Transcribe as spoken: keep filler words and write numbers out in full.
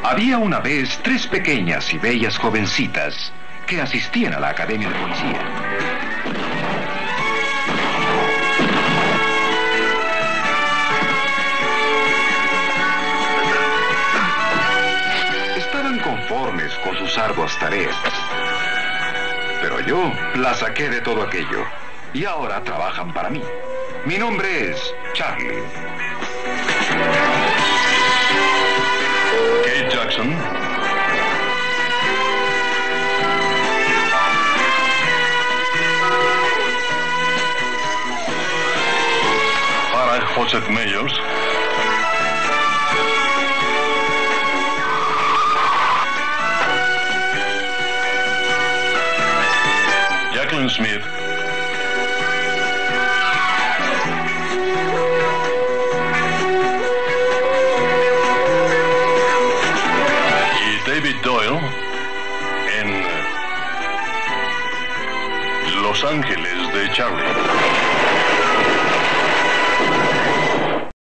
Había una vez tres pequeñas y bellas jovencitas que asistían a la Academia de Policía. Estaban conformes con sus arduas tareas. Pero yo las saqué de todo aquello y ahora trabajan para mí. Mi nombre es Charlie. Kate Jackson. Farah Joseph Meyers. Jacqueline Smith. David Doyle en Los Ángeles de Charlie.